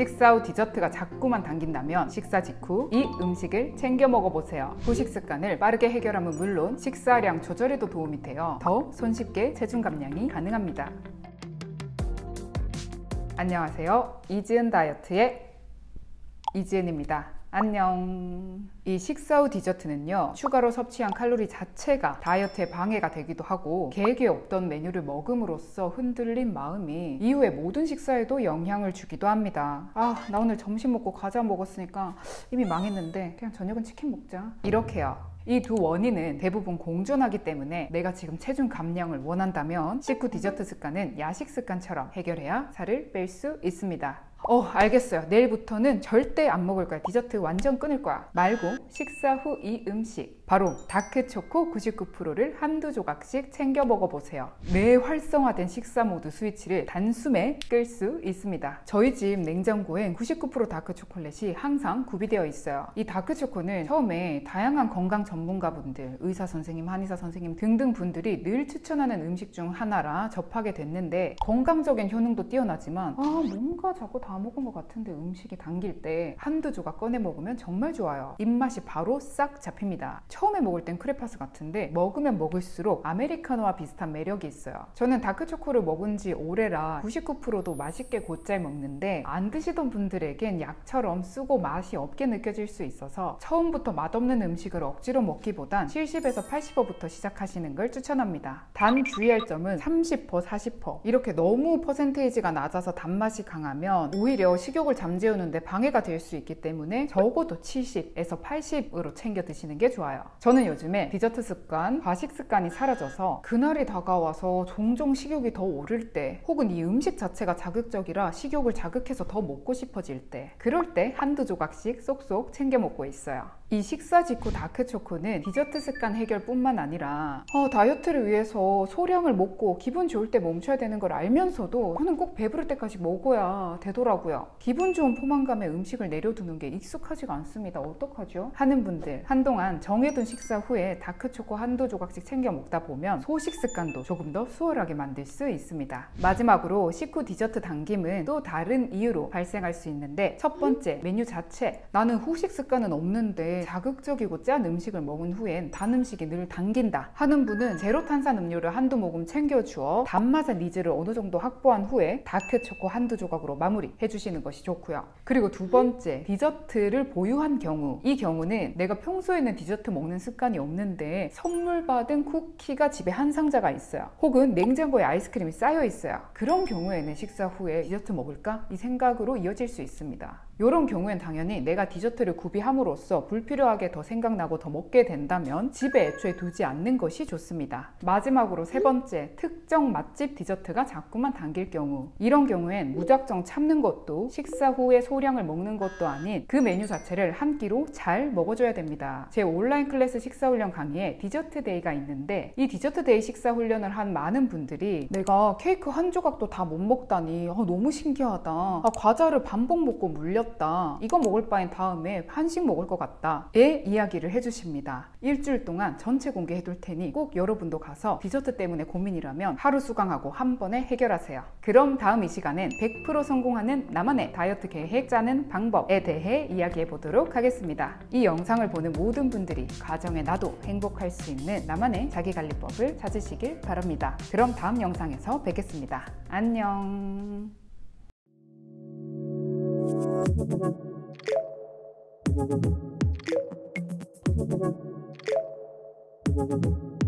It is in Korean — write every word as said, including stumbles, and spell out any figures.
식사 후 디저트가 자꾸만 당긴다면 식사 직후 이 음식을 챙겨 먹어보세요. 후식 습관을 빠르게 해결하면 물론 식사량 조절에도 도움이 되어 더욱 손쉽게 체중 감량이 가능합니다. 안녕하세요. 이지은 다이어트의 이지은입니다. 안녕. 이 식사 후 디저트는요, 추가로 섭취한 칼로리 자체가 다이어트에 방해가 되기도 하고 계획에 없던 메뉴를 먹음으로써 흔들린 마음이 이후에 모든 식사에도 영향을 주기도 합니다. 아, 나 오늘 점심 먹고 과자 먹었으니까 이미 망했는데 그냥 저녁은 치킨 먹자, 이렇게요. 이 두 원인은 대부분 공존하기 때문에 내가 지금 체중 감량을 원한다면 식후 디저트 습관은 야식 습관처럼 해결해야 살을 뺄 수 있습니다. 어, 알겠어요. 내일부터는 절대 안 먹을 거야. 디저트 완전 끊을 거야. 말고 식사 후 이 음식, 바로 다크초코 구십구 퍼센트를 한두 조각씩 챙겨 먹어보세요. 뇌 활성화된 식사 모드 스위치를 단숨에 끌 수 있습니다. 저희 집 냉장고엔 구십구 퍼센트 다크초콜릿이 항상 구비되어 있어요. 이 다크초코는 처음에 다양한 건강 전문가분들, 의사 선생님, 한의사 선생님 등등 분들이 늘 추천하는 음식 중 하나라 접하게 됐는데, 건강적인 효능도 뛰어나지만 아, 뭔가 자꾸 다 먹은 것 같은데 음식이 당길 때 한두 조각 꺼내 먹으면 정말 좋아요. 입맛이 바로 싹 잡힙니다. 처음에 먹을 땐 크레파스 같은데 먹으면 먹을수록 아메리카노와 비슷한 매력이 있어요. 저는 다크초코를 먹은 지 오래라 구십구 퍼센트도 맛있게 곧잘 먹는데, 안 드시던 분들에겐 약처럼 쓰고 맛이 없게 느껴질 수 있어서 처음부터 맛없는 음식을 억지로 먹기보단 칠십에서 팔십 퍼센트부터 시작하시는 걸 추천합니다. 단 주의할 점은 삼십 퍼센트, 사십 퍼센트 이렇게 너무 퍼센테이지가 낮아서 단맛이 강하면 오히려 식욕을 잠재우는데 방해가 될 수 있기 때문에 적어도 칠십에서 팔십으로 챙겨 드시는 게 좋아요. 저는 요즘에 디저트 습관, 과식 습관이 사라져서 그날이 다가와서 종종 식욕이 더 오를 때, 혹은 이 음식 자체가 자극적이라 식욕을 자극해서 더 먹고 싶어질 때, 그럴 때 한두 조각씩 쏙쏙 챙겨 먹고 있어요. 이 식사 직후 다크초코는 디저트 습관 해결뿐만 아니라 어, 다이어트를 위해서 소량을 먹고 기분 좋을 때 멈춰야 되는 걸 알면서도 저는 꼭 배부를 때까지 먹어야 되더라고요. 기분 좋은 포만감에 음식을 내려두는 게 익숙하지가 않습니다. 어떡하죠? 하는 분들, 한동안 정해둔 식사 후에 다크초코 한두 조각씩 챙겨 먹다 보면 소식 습관도 조금 더 수월하게 만들 수 있습니다. 마지막으로 식후 디저트 당김은 또 다른 이유로 발생할 수 있는데, 첫 번째, 메뉴 자체. 나는 후식 습관은 없는데 자극적이고 짠 음식을 먹은 후엔 단 음식이 늘 당긴다 하는 분은 제로 탄산 음료를 한두 모금 챙겨주어 단맛의 니즈를 어느 정도 확보한 후에 다크초코 한두 조각으로 마무리 해주시는 것이 좋고요. 그리고 두 번째, 디저트를 보유한 경우. 이 경우는 내가 평소에는 디저트 먹는 습관이 없는데 선물 받은 쿠키가 집에 한 상자가 있어요. 혹은 냉장고에 아이스크림이 쌓여 있어요. 그런 경우에는 식사 후에 디저트 먹을까? 이 생각으로 이어질 수 있습니다. 이런 경우엔 당연히 내가 디저트를 구비함으로써 불필요하게 더 생각나고 더 먹게 된다면 집에 애초에 두지 않는 것이 좋습니다. 마지막으로 세 번째, 특정 맛집 디저트가 자꾸만 당길 경우. 이런 경우엔 무작정 참는 것도 식사 후에 소량을 먹는 것도 아닌 그 메뉴 자체를 한 끼로 잘 먹어줘야 됩니다. 제 온라인 클래스 식사훈련 강의에 디저트 데이가 있는데, 이 디저트 데이 식사훈련을 한 많은 분들이 내가 케이크 한 조각도 다 못 먹다니 아, 너무 신기하다. 아, 과자를 반복 먹고 물렸다. 이거 먹을 바엔 다음에 한식 먹을 것 같다 의 이야기를 해주십니다. 일주일 동안 전체 공개해둘 테니 꼭 여러분도 가서 디저트 때문에 고민이라면 하루 수강하고 한 번에 해결하세요. 그럼 다음 이 시간엔 백 퍼센트 성공하는 나만의 다이어트 계획 짜는 방법에 대해 이야기해 보도록 하겠습니다. 이 영상을 보는 모든 분들이 가정에 나도 행복할 수 있는 나만의 자기관리법을 찾으시길 바랍니다. 그럼 다음 영상에서 뵙겠습니다. 안녕. Thank you.